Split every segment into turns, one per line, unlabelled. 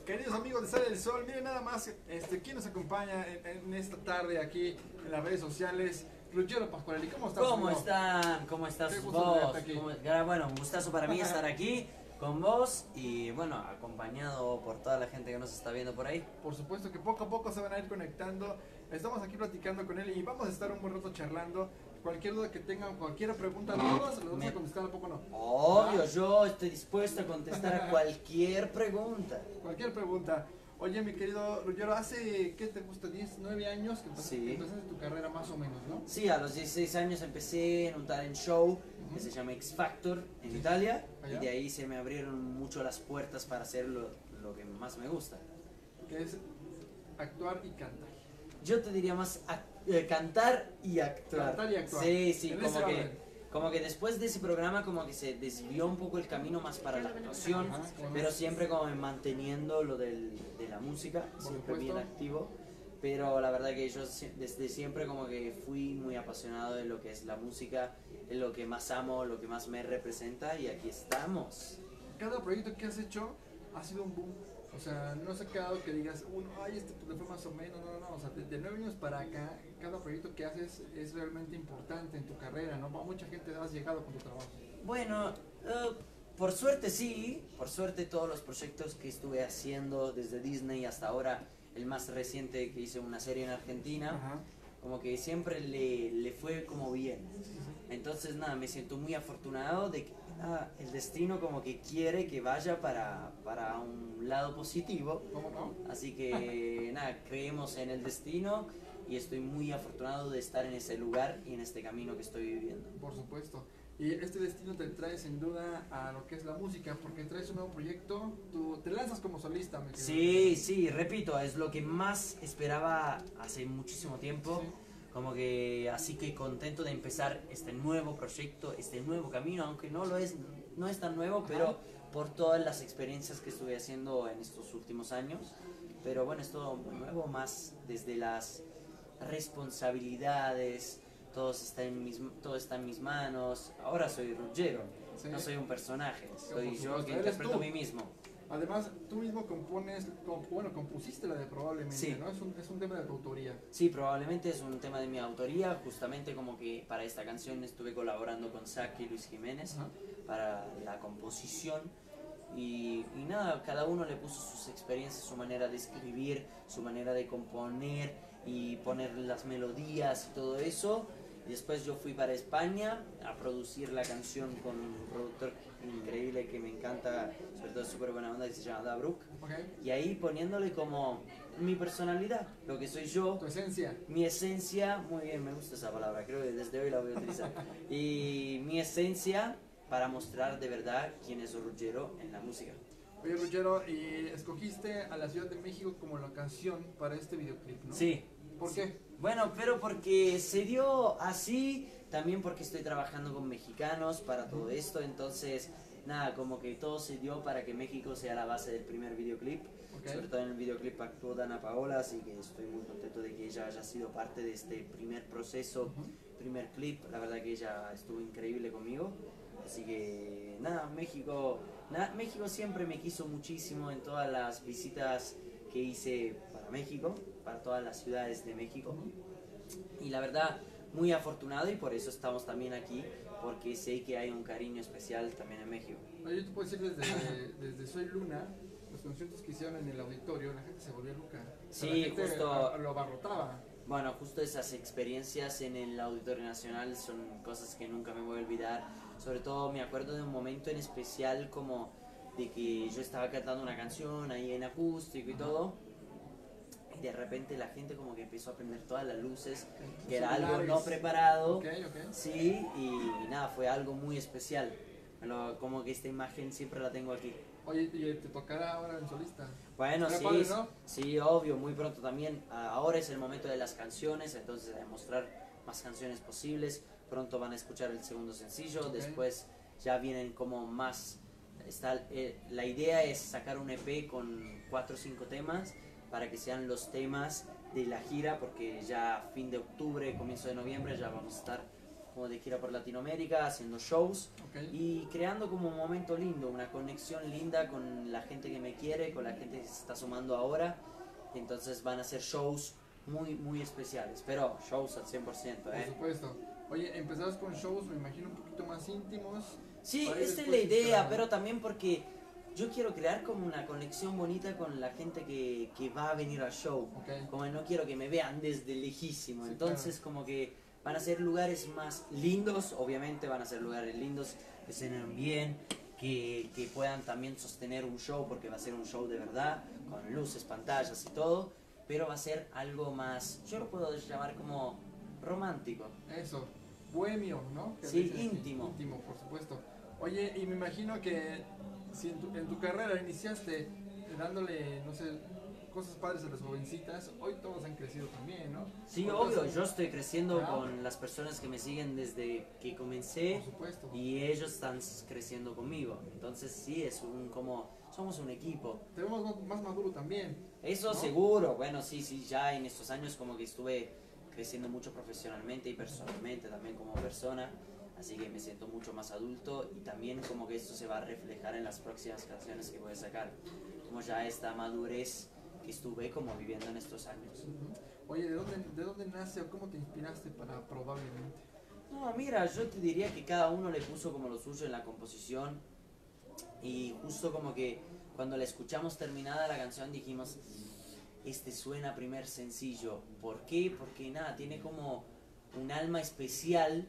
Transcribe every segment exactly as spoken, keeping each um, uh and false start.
Queridos amigos de Sale el Sol, miren nada más, este, ¿quién nos acompaña en, en esta tarde aquí en las redes sociales? Ruggero Pasquarelli, ¿cómo estás?
¿Cómo
amigo?
están? ¿Cómo estás
Qué gusto
vos?
tenerte aquí.
¿Cómo- Bueno, un gustazo para mí estar aquí con vos y bueno, acompañado por toda la gente que nos está viendo por ahí.
Por supuesto que poco a poco se van a ir conectando. Estamos aquí platicando con él y vamos a estar un buen rato charlando. Cualquier duda que tengan, cualquier pregunta, todas las vamos
Me-
a contestar, ¿a poco no?
Obvio, yo estoy dispuesto a contestar a cualquier pregunta.
Cualquier pregunta. Oye, mi querido Ruggero, hace, ¿qué te gusta? diez, nueve años que empezaste,
Sí.
que empezaste tu carrera más o menos, ¿no?
Sí, a los dieciséis años empecé en un talent show que se llama X Factor en Italia y
Allá.
de ahí se me abrieron mucho las puertas para hacer lo, lo que más me gusta.
Que es actuar y cantar.
Yo te diría más ac- eh, cantar y actuar.
Cantar y actuar.
Sí, sí,
En
como
ese
que,
orden.
como que después de ese programa como que se desvió un poco el camino más para la actuación,
Ajá, bueno.
pero siempre como manteniendo lo del, de la música, siempre bien
supuesto.
activo. Pero la verdad que yo sie- desde siempre como que fui muy apasionado de lo que es la música, es lo que más amo, lo que más me representa y aquí estamos.
Cada proyecto que has hecho ha sido un boom. O sea, no se ha quedado que digas, uno, ay, este pues, le fue más o menos. No, no, no. O sea, de, de nueve años para acá, cada proyecto que haces es realmente importante en tu carrera, ¿no? A mucha gente has llegado con tu trabajo.
Bueno, eh, por suerte sí, por suerte todos los proyectos que estuve haciendo desde Disney hasta ahora, el más reciente que hice una serie en Argentina,
Ajá.
como que siempre le, le fue como bien. Entonces nada, me siento muy afortunado de que ah, el destino como que quiere que vaya para, para un lado positivo.
¿Cómo no?
Así que nada, creemos en el destino y estoy muy afortunado de estar en ese lugar y en este camino que estoy viviendo.
Por supuesto. Y este destino te trae sin duda a lo que es la música, porque traes un nuevo proyecto, tú te lanzas como solista, me querido.
Sí, sí, repito, es lo que más esperaba hace muchísimo tiempo.
Sí.
Como que así que contento de empezar este nuevo proyecto, este nuevo camino, aunque no lo es, no es tan nuevo, pero por todas las experiencias que estuve haciendo en estos últimos años. Pero bueno, es todo muy nuevo, más desde las responsabilidades, todo está en mis, todo está en mis manos. Ahora soy Ruggero,
Sí.
no soy un personaje, soy
por
yo
supuesto,
que
eres
interpreto
tú.
a mí mismo.
Además, tú mismo compones, com- bueno, compusiste la de probablemente,
Sí.
¿no? Es un, es un tema de tu autoría.
Sí, probablemente es un tema de mi autoría, justamente como que para esta canción estuve colaborando con Saki y Luis Jiménez
Ajá.
para la composición y, y nada, cada uno le puso sus experiencias, su manera de escribir, su manera de componer y poner las melodías y todo eso. Y después yo fui para España a producir la canción con un productor increíble que me encanta, sobre todo es súper buena onda, que se llama Dabruk.
¿Ok?
Y ahí poniéndole como mi personalidad, lo que soy yo,
Tu esencia.
mi esencia, muy bien, me gusta esa palabra, creo que desde hoy la voy a utilizar. Y mi esencia para mostrar de verdad quién es Ruggero en la música.
Oye, Ruggero, y escogiste a la Ciudad de México como locación para este videoclip, ¿no?
Sí.
¿Por qué?
Bueno, pero porque se dio así, también porque estoy trabajando con mexicanos para todo esto, entonces nada, como que todo se dio para que México sea la base del primer videoclip.
Ok.
Sobre todo en el videoclip actuó Dana Paola, así que estoy muy contento de que ella haya sido parte de este primer proceso,
Ujú.
primer clip. La verdad que ella estuvo increíble conmigo. Así que nada, México, nada, México siempre me quiso muchísimo en todas las visitas que hice para México, para todas las ciudades de México. Y la verdad, muy afortunado y por eso estamos también aquí, porque sé que hay un cariño especial también en México.
Oye, yo te puedo decir desde, desde Soy Luna, los conciertos que hicieron en el auditorio, la gente se volvió loca. O sea,
Sí,
la gente
justo-
a- lo abarrotaba.
Bueno, justo esas experiencias en el Auditorio Nacional son cosas que nunca me voy a olvidar. Sobre todo me acuerdo de un momento en especial como de que yo estaba cantando una canción ahí en acústico y todo. Y de repente la gente como que empezó a prender todas las luces, que era algo no
Celulares.
preparado.
Ok, ok.
Sí, y, y nada, fue algo muy especial. Me lo- como que esta imagen siempre la tengo aquí.
Oye, y te tocará ahora en solista.
Bueno,
Será
sí,
padre, ¿no?
sí, obvio, muy pronto también. Ah, Ahora es el momento de las canciones, entonces de mostrar más canciones posibles. Pronto van a escuchar el segundo sencillo,
Ok.
después ya vienen como más... Está, eh, la idea es sacar un E P con cuatro o cinco temas para que sean los temas de la gira, porque ya a fin de octubre, comienzo de noviembre ya vamos a estar como de gira por Latinoamérica, haciendo shows
Okay.
y creando como un momento lindo, una conexión linda con la gente que me quiere, con la gente que se está sumando ahora. Entonces van a ser shows muy, muy especiales, pero shows al cien por ciento,
Por
¿eh?
supuesto. Oye, empezabas con shows, me imagino, un poquito más íntimos.
Sí,
para ir
esta es
después
la idea,
escalando.
pero también porque yo quiero crear como una conexión bonita con la gente que, que va a venir al show.
Ok.
Como no quiero que me vean desde lejísimo,
Sí,
entonces como que van a ser lugares más lindos, obviamente van a ser lugares lindos, que suenen bien, que, que puedan también sostener un show, porque va a ser un show de verdad, con luces, pantallas y todo, pero va a ser algo más, yo lo puedo llamar como romántico.
Eso, bohemio, ¿no? Que
Sí,
dicen aquí.
íntimo.
Íntimo, por supuesto. Oye, y me imagino que si en tu, en tu carrera iniciaste dándole, no sé, cosas padres a las jovencitas, hoy todos han crecido también, ¿no?
Sí,
Otros
obvio,
han-
yo estoy creciendo
Claro.
con las personas que me siguen desde que comencé
Por supuesto.
y ellos están creciendo conmigo. Entonces sí, es un como, somos un equipo.
Te vemos más- más maduro también.
Eso
¿No?
seguro, bueno, sí, sí, ya en estos años como que estuve creciendo mucho profesionalmente y personalmente también como persona, así que me siento mucho más adulto y también como que esto se va a reflejar en las próximas canciones que voy a sacar, como ya esta madurez que estuve como viviendo en estos años.
Ujú. Oye, ¿de dónde, ¿de dónde nace o cómo te inspiraste para probablemente?
No, mira, yo te diría que cada uno le puso como lo suyo en la composición y justo como que cuando la escuchamos terminada la canción dijimos, este suena primer sencillo. ¿Por qué? Porque nada, tiene como un alma especial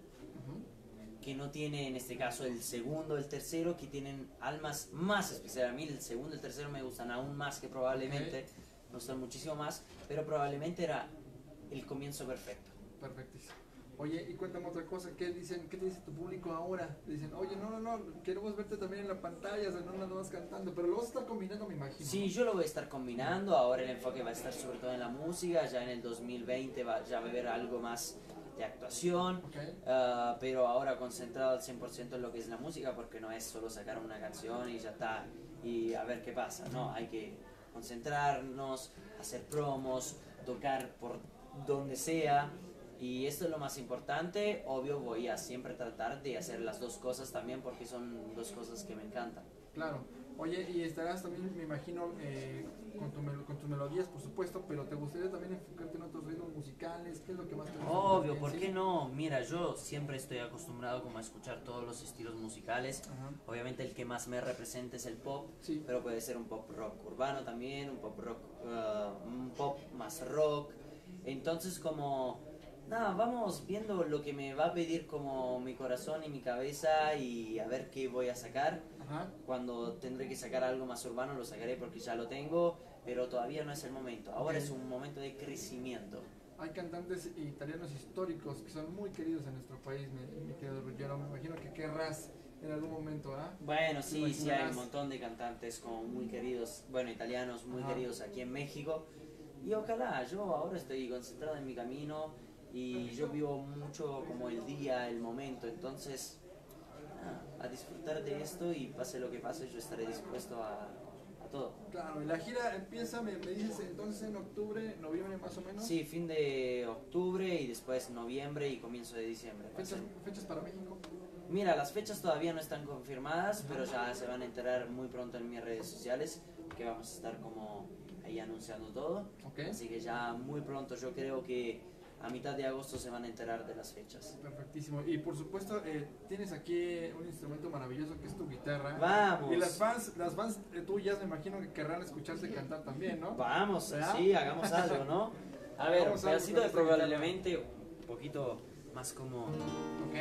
Ujú.
que no tiene en este caso el segundo, el tercero, que tienen almas más especiales. A mí el segundo y el tercero me gustan aún más que probablemente, me gustan muchísimo más, pero probablemente era el comienzo perfecto.
Perfectísimo. Oye, y cuéntame otra cosa, ¿qué dicen, qué te dice tu público ahora? Dicen, oye, no, no, no, queremos verte también en la pantalla, o sea, no nada más cantando, pero lo vas a estar combinando, me imagino.
Sí, yo lo voy a estar combinando, ahora el enfoque va a estar sobre todo en la música, ya en el dos mil veinte va, ya va a haber algo más de actuación,
Ok,
ah, pero ahora concentrado al cien por ciento en lo que es la música, porque no es solo sacar una canción y ya está, y a ver qué pasa, no, hay que concentrarnos, hacer promos, tocar por donde sea, y esto es lo más importante. Obvio voy a siempre tratar de hacer las dos cosas también, porque son dos cosas que me encantan.
claro. Oye, y estarás también, me imagino, eh, con, tu mel- con tus melodías, por supuesto, pero ¿te gustaría también enfocarte en otros ritmos musicales? ¿Qué es lo que más te gusta?
Obvio,
en
¿por
sí?
qué no? Mira, yo siempre estoy acostumbrado como a escuchar todos los estilos musicales.
Ajá.
Obviamente el que más me representa es el pop,
Sí.
pero puede ser un pop rock urbano también, un pop rock, uh, un pop más rock. Entonces como, nada, vamos viendo lo que me va a pedir como mi corazón y mi cabeza y a ver qué voy a sacar.
Ajá.
Cuando tendré que sacar algo más urbano lo sacaré porque ya lo tengo, pero todavía no es el momento. Ahora
Ok.
es un momento de crecimiento.
Hay cantantes italianos históricos que son muy queridos en nuestro país, mi, mi querido Ruggiero. Me imagino que querrás en algún momento, ¿ah?
Bueno, sí, sí hay
imaginarás.
un montón de cantantes como muy queridos, bueno, italianos muy
Ajá.
queridos aquí en México. Y ojalá, yo ahora estoy concentrado en mi camino y yo vivo mucho como el día, el momento, entonces nada, a disfrutar de esto y pase lo que pase, yo estaré dispuesto a, a todo.
Claro, y la gira empieza, me, me dices, entonces en octubre, noviembre más o menos.
Sí, fin de octubre y después noviembre y comienzo de diciembre. Va a
Fechas,
ser-
fechas para México.
Mira, las fechas todavía no están confirmadas, pero ya se van a enterar muy pronto en mis redes sociales, que vamos a estar como ahí anunciando todo.
Ok.
Así que ya muy pronto, yo creo que a mitad de agosto se van a enterar de las fechas.
Perfectísimo. Y por supuesto, eh, tienes aquí un instrumento maravilloso que es tu guitarra.
Vamos.
Y las fans, las fans eh, tuyas me imagino que querrán escucharte cantar también, ¿no?
Vamos,
¿verdad?
sí, hagamos algo, ¿no? A ver, un
Hagamos algo
pedacito
con
de
esta guitarra.
probablemente un poquito más como...
Ok.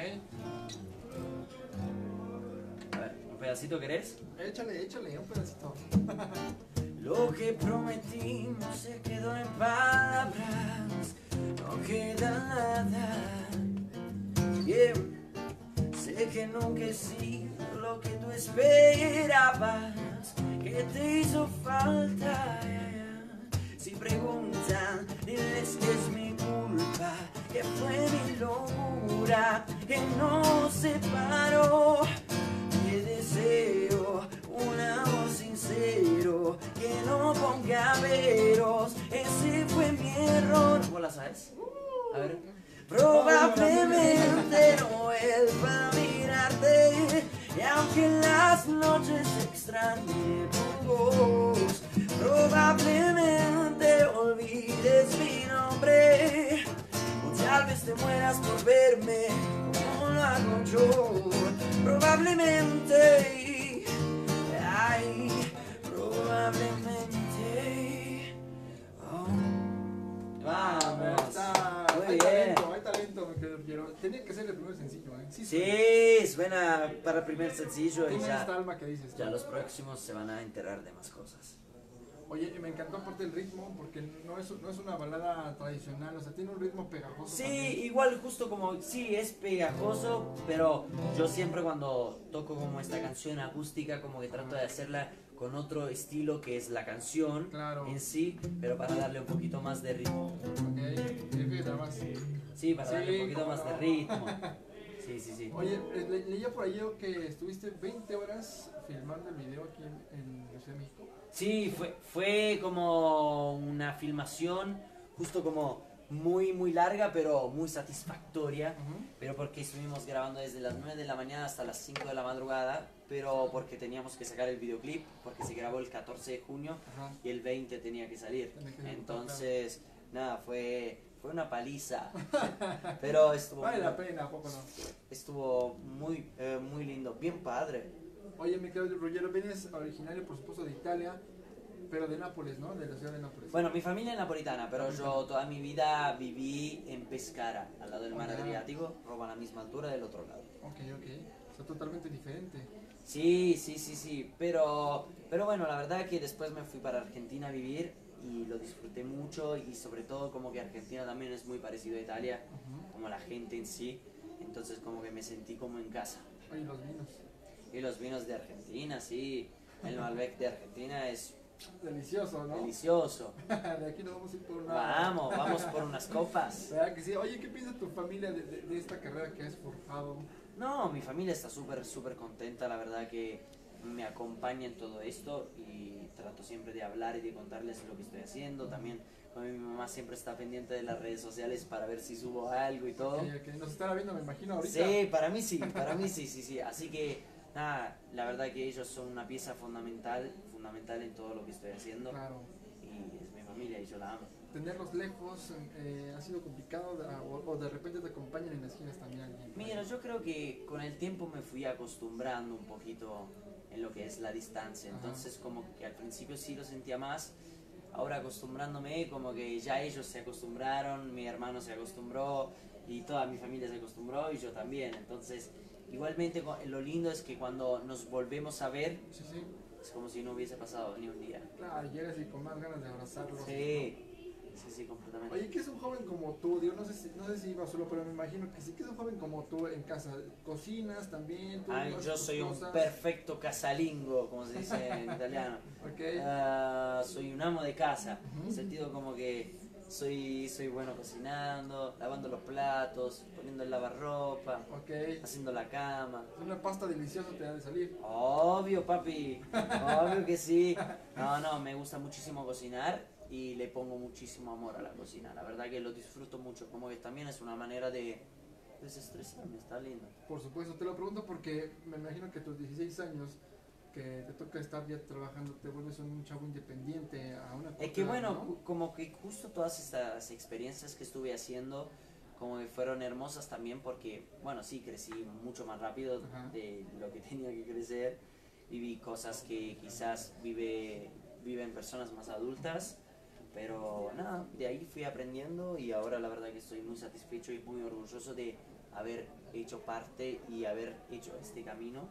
A ver, ¿un pedacito querés?
Échale, échale, un pedacito.
Lo que prometimos se quedó en palabras, no queda nada. Bien, sé que nunca he sido lo que tú esperabas, que te hizo falta. Si preguntan, diles que es mi culpa, que fue mi locura, que nos separó. Te deseo un amor sincero, que no ponga veros, ese fue mi error. ¿Vos la sabes? A ver. Probablemente no vez te mueras por verme como lo hago yo. Probablemente, ay, probablemente. Oh. Vamos.
Está,
Muy
hay
bien.
talento, hay talento, mi querido Piero. Tenía que ser el primer sencillo, ¿eh? Sí,
Sí, suena para el primer sencillo y
Tiene esta
ya,
alma que dices.
ya
tú.
los próximos se van a enterar de más cosas.
Oye, me encantó aparte el ritmo, porque no es, no es una balada tradicional, o sea, tiene un ritmo pegajoso.
Sí,
también.
igual justo como, sí, es pegajoso, pero yo siempre cuando toco como esta canción acústica, como que trato de hacerla con otro estilo que es la canción
Claro.
en sí, pero para darle un poquito más de ritmo.
Ok, fíjate nada más.
Sí, para
Sí,
darle un poquito
cómo
más
no.
de ritmo. Sí, sí, sí.
Oye, eh, le- leía por ahí yo que estuviste veinte horas filmando el video aquí en, en la Ciudad de México.
Sí, fue, fue como una filmación justo como muy, muy larga, pero muy satisfactoria.
Ujú.
Pero porque estuvimos grabando desde las nueve de la mañana hasta las cinco de la madrugada, pero porque teníamos que sacar el videoclip, porque se grabó el catorce de junio
Ajá.
y el veinte tenía que salir.
Tenía que
Entonces, nada, fue, fue una paliza. Pero estuvo,
Vale
muy,
la pena, ¿a poco no?
estuvo muy, eh, muy lindo, bien padre.
Oye, mi querido Rogero, vienes originario, por supuesto, de Italia, pero de Nápoles, ¿no? De la ciudad de Nápoles.
Bueno, mi familia es napolitana, pero yo toda mi vida viví en Pescara, al lado del mar
Ok.
Adriático, Roma a la misma altura del otro lado.
Ok, ok. O sea, totalmente diferente.
Sí, sí, sí, sí, pero, pero bueno, la verdad que después me fui para Argentina a vivir y lo disfruté mucho y sobre todo como que Argentina también es muy parecido a Italia,
Ujú.
como la gente en sí, entonces como que me sentí como en casa.
Oye, los vinos.
Y los vinos de Argentina, sí, el Malbec de Argentina es
Delicioso, ¿no?
delicioso.
De aquí nos vamos a ir por una...
Vamos, vamos por unas copas.
¿Verdad que sí? Oye, ¿qué piensa tu familia de, de, de esta carrera que has forjado?
No, mi familia está súper, súper contenta, la verdad que me acompaña en todo esto y trato siempre de hablar y de contarles lo que estoy haciendo. También como mi mamá siempre está pendiente de las redes sociales para ver si subo algo y todo.
Que, que nos estará viendo, me imagino, ahorita.
Sí, para mí sí, para mí sí, sí, sí. Así que nada, la verdad que ellos son una pieza fundamental, fundamental en todo lo que estoy haciendo
Claro.
y es mi familia y yo la amo.
Tenerlos lejos eh, ha sido complicado de- o, o de repente te acompañan en las giras también alguien.
Mira, yo creo que con el tiempo me fui acostumbrando un poquito en lo que es la distancia,
Ajá.
entonces como que al principio sí lo sentía más, ahora acostumbrándome como que ya ellos se acostumbraron, mi hermano se acostumbró y toda mi familia se acostumbró y yo también, entonces igualmente co- lo lindo es que cuando nos volvemos a ver
Sí, sí.
es como si no hubiese pasado ni un día.
Claro, llegas y con más ganas de abrazarlos.
Sí, sí, sí, completamente.
Oye, ¿qué es un joven como tú? Digo, no sé si, no sé si iba solo, pero me imagino que sí, que es un joven como tú en casa. ¿Cocinas también? ¿Tú
Ay,
haces
yo
tus
soy un
cosas?
perfecto casalingo, como se dice en italiano.
Ok.
Ah, soy un amo de casa, en
Ujú.
el sentido como que soy, soy bueno cocinando, lavando los platos, poniendo el lavarropa,
Ok.
haciendo la cama.
Una pasta deliciosa te ha de salir.
Obvio, papi, obvio que sí. No, no, me gusta muchísimo cocinar y le pongo muchísimo amor a la cocina. La verdad que lo disfruto mucho, como que también es una manera de desestresarme, está lindo.
Por supuesto, te lo pregunto porque me imagino que a tus dieciséis años, que te toca estar ya trabajando, te vuelves un chavo independiente a una
Es
corta
que
edad,
bueno,
¿no?
cu- como que justo todas estas experiencias que estuve haciendo, como que fueron hermosas también porque, bueno, sí, crecí mucho más rápido
Ajá.
de lo que tenía que crecer, viví cosas que quizás vive, viven personas más adultas, pero nada, de ahí fui aprendiendo y ahora la verdad que estoy muy satisfecho y muy orgulloso de haber hecho parte y haber hecho este camino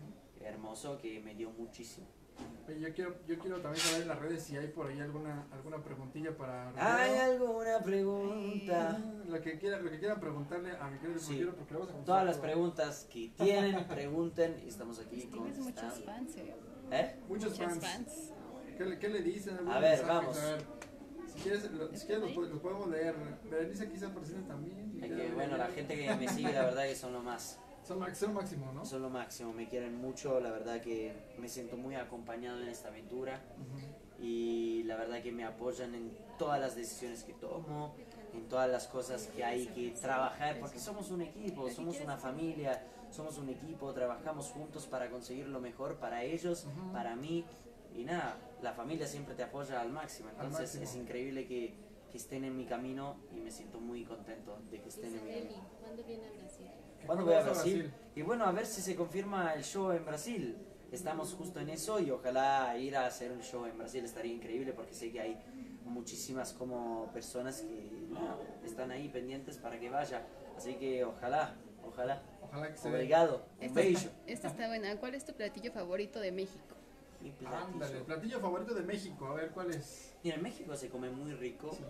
hermoso que me dio muchísimo.
Oye, yo quiero, yo quiero también saber en las redes si hay por ahí alguna, alguna preguntilla para
¿Hay
Rogero.
alguna pregunta?
Lo que quiera, lo que quieran preguntarle a mi querido
Sí.
Rogero, porque le vamos a contestar
Todas las
todo.
preguntas que tienen, pregunten y estamos aquí
Pues tienes muchos
contestando.
fans, ¿eh?
¿Eh?
Muchos
Muchos
fans.
fans.
¿Qué, le- qué le dicen? ¿Algunos
A ver,
mensajes?
vamos.
A ver, si quieres, lo- si quieres los, po- los podemos leer. Berenice quizá presente también.
Es que bueno, la gente que me sigue la verdad que son lo más,
Son, max- son máximo, ¿no?
son lo máximo, me quieren mucho, la verdad que me siento muy acompañado en esta aventura
Ujú.
y la verdad que me apoyan en todas las decisiones que tomo, en todas las cosas que hay que trabajar, porque somos un equipo, somos una familia, somos un equipo, trabajamos juntos para conseguir lo mejor para ellos,
Ujú.
para mí y nada, la familia siempre te apoya al máximo,
Al
entonces
máximo.
es increíble que, que estén en mi camino y me siento muy contento de que estén en mi camino.
¿Cuándo viene a Brasil?
¿Cuándo voy a Brasil? Y bueno, a ver si se confirma el show en Brasil. Estamos justo en eso y ojalá ir a hacer un show en Brasil estaría increíble porque sé que hay muchísimas como personas que no, están ahí pendientes para que vaya. Así que ojalá, ojalá.
Ojalá que se
Obrigado. Un
Esta
beijo.
está, esta está buena. ¿Cuál es tu platillo favorito de México?
Mi platillo.
Ándale, platillo favorito de México, a ver cuál es.
Mira, en México se come muy rico.
Sí.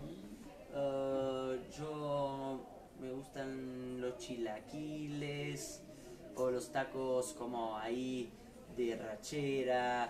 Uh, yo me gustan los chilaquiles o los tacos como ahí de rachera,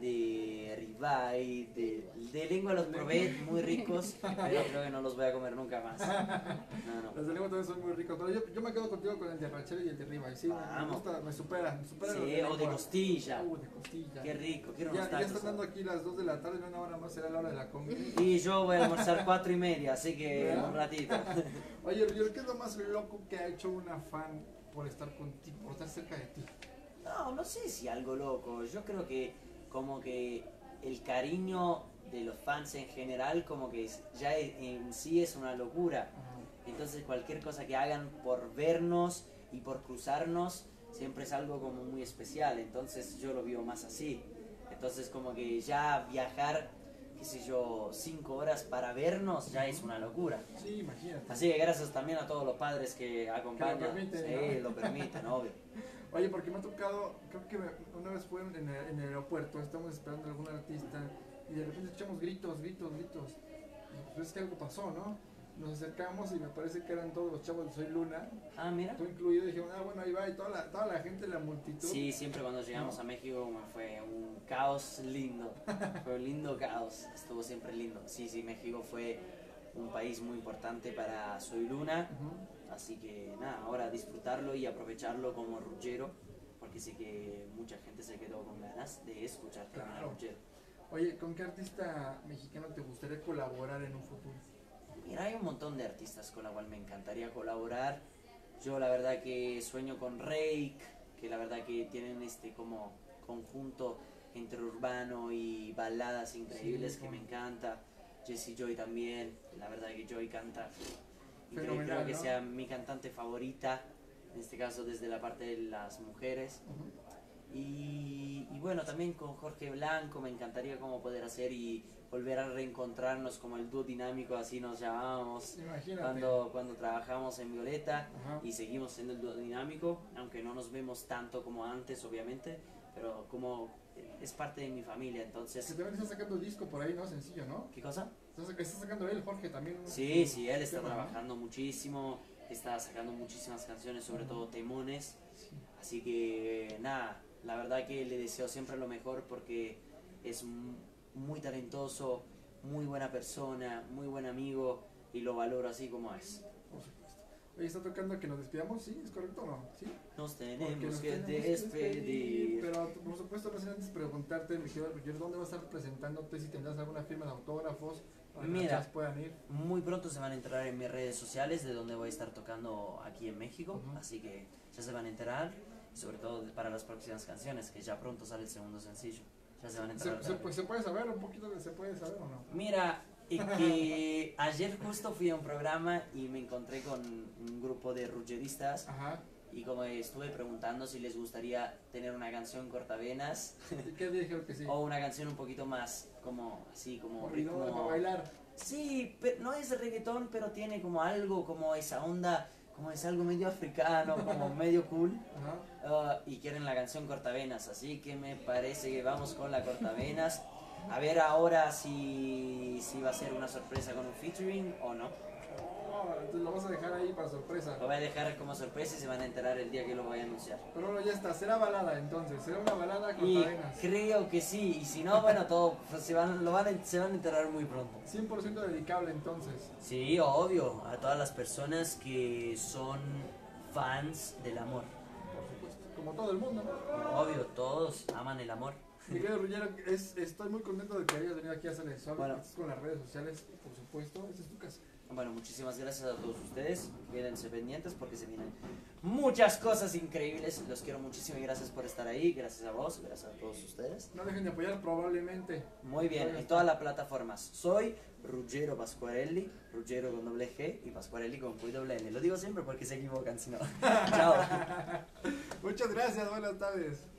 de ribeye, de, de lengua los probé muy ricos, pero creo que no los voy a comer nunca más. No, no.
Los de lengua también son muy ricos, pero yo, yo me quedo contigo con el de rachera y el de ribeye, sí, me- me
Vamos.
gusta, me supera, me supera
Sí,
los
o de
lengua.
costilla.
Uh, de costilla.
Qué rico, quiero
Ya,
unos
ya
tacos.
están dando aquí las dos de la tarde, en una hora más será la hora de la comida.
Y yo voy a almorzar cuatro y media, así que
¿Verdad?
un ratito.
Oye, Roger, ¿qué es lo más loco que ha hecho una fan por estar contigo, por estar cerca de ti?
No, no sé si algo loco. Yo creo que como que el cariño de los fans en general como que es- ya es- en sí es una locura. Entonces cualquier cosa que hagan por vernos y por cruzarnos siempre es algo como muy especial. Entonces yo lo vivo más así. Entonces como que ya viajar, qué sé yo, cinco horas para vernos ya es una locura.
Sí, imagínate.
Así que gracias también a todos los padres que acompañan.
permiten,
Sí,
¿no?
lo permiten, obvio.
Oye, porque me ha tocado, creo que me- una vez fue en el, en el aeropuerto, estamos esperando a algún artista y de repente escuchamos gritos, gritos, gritos. Y pues es que algo pasó, ¿no? Nos acercamos y me parece que eran todos los chavos de Soy Luna,
Ah, mira.
tú incluido, y dijimos, ah, bueno, ahí va, y toda la, toda la gente, la multitud.
Sí, siempre cuando llegamos a México como fue un caos lindo, fue un lindo caos, estuvo siempre lindo. Sí, sí, México fue un país muy importante para Soy Luna,
Ujú.
así que nada, ahora disfrutarlo y aprovecharlo como ruggero, porque sé que mucha gente se quedó con ganas de escuchar también a
Claro.
ruggero.
Oye, ¿con qué artista mexicano te gustaría colaborar en un futuro?
Mira, hay un montón de artistas con la cual me encantaría colaborar. Yo la verdad que sueño con Rake, que la verdad que tienen este como conjunto entre urbano y baladas increíbles
Sí,
que me
bueno.
encanta. Jessie Joy también, la verdad que Joy canta increíble,
Fenomenal,
creo que
¿no?
sea mi cantante favorita, en este caso desde la parte de las mujeres.
Ujú.
Y, y bueno, también con Jorge Blanco me encantaría como poder hacer y volver a reencontrarnos como el dúo dinámico, así nos llamábamos
Imagínate.
cuando, cuando trabajamos en Violeta
Ajá.
y seguimos siendo el dúo dinámico, aunque no nos vemos tanto como antes, obviamente, pero como es parte de mi familia,
Que
entonces...
también está sacando disco por ahí, ¿no? Sencillo, ¿no?
¿Qué cosa?
Está, está sacando él, Jorge, también. un-
Sí,
un
sí, él está
tema, ¿no?
trabajando muchísimo, está sacando muchísimas canciones, sobre todo temones,
Sí.
así que nada, la verdad que le deseo siempre lo mejor porque es m- muy talentoso, muy buena persona, muy buen amigo y lo valoro así como es.
Por supuesto. Oye, está tocando que nos despidamos, ¿sí? ¿Es correcto o no? ¿Sí?
Nos
Porque
tenemos
nos
que
tenemos que
despedir.
Pero por supuesto, no sé antes preguntarte, mi querido Roger, ¿dónde vas a estar presentándote? Si tendrás alguna firma de autógrafos para que
Mira.
las puedan ir.
Muy pronto se van a enterar en mis redes sociales de donde voy a estar tocando aquí en México,
Ujú.
así que ya se van a enterar, y sobre todo para las próximas canciones, que ya pronto sale el segundo sencillo. Ya se van a enterar.
¿Se, se, pues, ¿Se puede saber un poquito de se puede saber o no?
Mira, es que ayer justo fui a un programa y me encontré con un grupo de ruggeristas
Ajá.
y como estuve preguntando si les gustaría tener una canción cortavenas
¿Y qué dijeron que sí?
o una canción un poquito más como así como
Corrido,
ritmo-
para bailar.
Sí, pero no es reggaetón, pero tiene como algo como esa onda, como es algo medio africano, como medio cool.
Ajá.
Ah, y quieren la canción cortavenas, así que me parece que vamos con la cortavenas. A ver ahora si, si va a ser una sorpresa con un featuring o no.
Oh, entonces lo vas a dejar ahí para sorpresa.
Lo voy a dejar como sorpresa y se van a enterar el día que lo voy a anunciar.
Pero bueno, ya está, será balada entonces, será una balada con
Y
cadenas.
creo que sí, y si no, bueno, todo pues, se, van, lo van a, se van a enterar muy pronto.
cien por ciento dedicable entonces.
Sí, obvio, a todas las personas que son fans del amor.
Por supuesto. Como todo el mundo, ¿no?
Obvio, todos aman el amor.
Miguel Rullero, es, estoy muy contento de que hayas venido aquí a Sale del Sol,
Bueno.
que estés con las redes sociales, por supuesto, esta es tu casa.
Bueno, muchísimas gracias a todos ustedes. Quédense pendientes porque se vienen muchas cosas increíbles. Los quiero muchísimo y gracias por estar ahí. Gracias a vos, gracias a todos ustedes.
No dejen de apoyar probablemente.
Muy bien, en todas las plataformas. Soy Ruggero Pasquarelli, Ruggero con doble G y Pasquarelli con Q y doble L. Lo digo siempre porque se equivocan, si no. Chao.
Muchas gracias, buenas tardes.